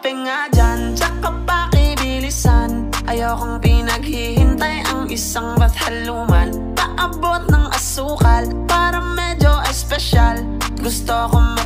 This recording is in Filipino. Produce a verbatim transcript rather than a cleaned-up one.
kape nga dyan, tsaka pakibilisan. Ayokong pinaghihintay ang isang ba't haluman. Paabot ng asukal para medyo espesyal. Gusto ko